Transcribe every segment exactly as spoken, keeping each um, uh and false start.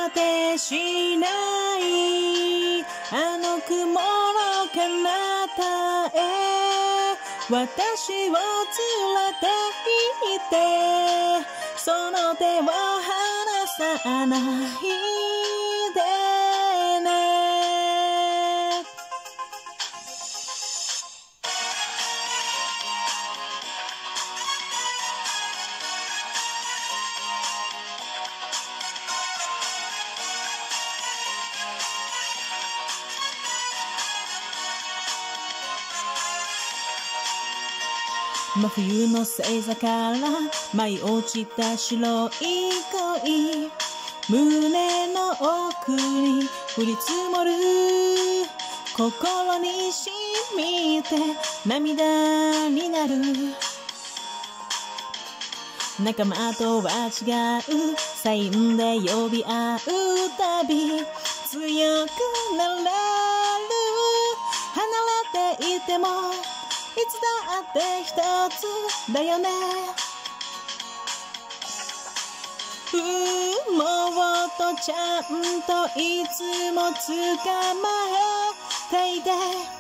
果てしないあの雲の彼方へ私を連れて行ってその手を離さないでね真冬の星座から舞い落ちた白い恋胸の奥に降り積もる心に染みて涙になる仲間とは違うサインで呼び合うたび強くなれる離れていてもいつだって一つだよねもっとちゃんといつも捕まえていて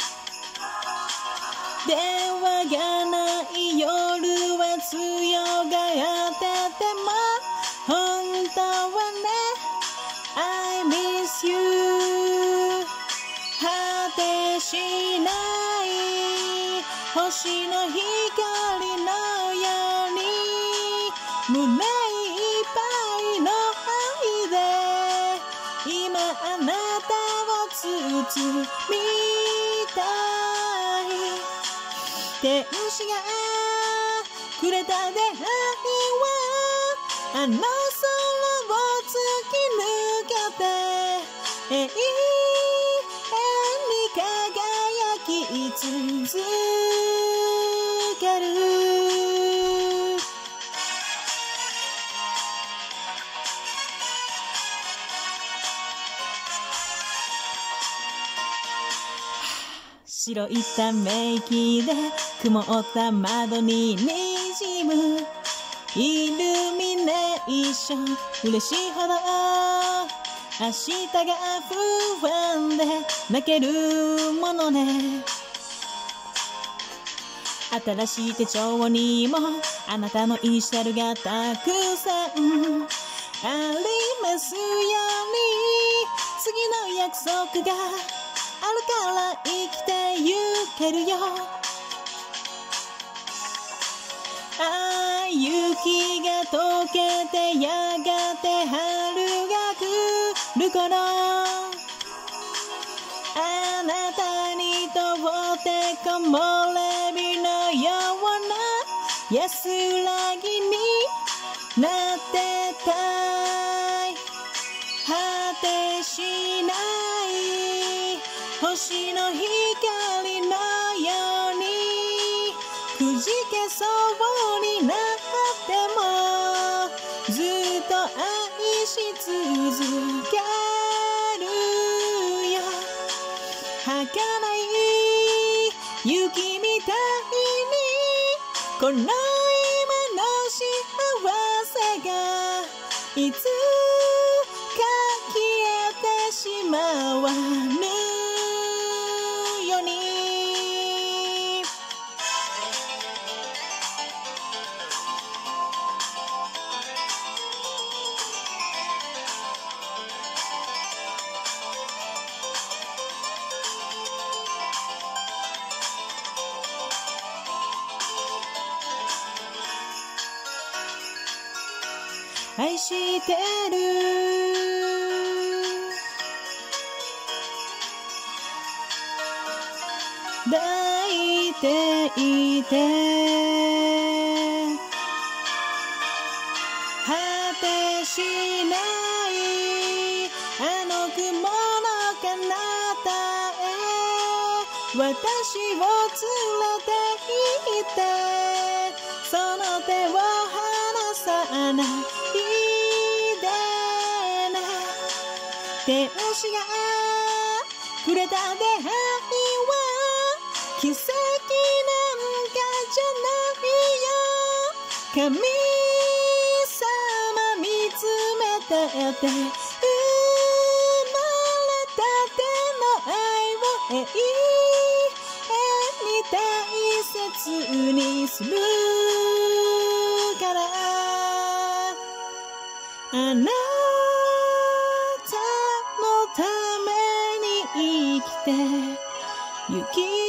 電話がない夜は強がってても本当はね I miss you 果てしない星の光のように胸いっぱいの愛で今あなたを包みたい天使がくれた出会いはあの空を突き抜けて永遠に輝き続ける白いため息で曇った窓ににじむイルミネーション嬉しいほど明日が不安で泣けるものね新しい手帳にもあなたのイニシャルがたくさんありますように次の約束があるから生きてゆけるよああ雪が溶けてやがて春が来る頃あなたにとって木漏れ日のような安らぎになってたい果てしない星の光のようにくじけそうになってもずっと愛し続けるよ儚い雪みたいにこの今の幸せがいつか消えてしまわぬように愛してる抱いていて果てしないあの雲の彼方へ私を連れて行ってその手を離さない天使がくれた出会いは奇跡なんかじゃないよ神様見つめててあなたのために生きてゆき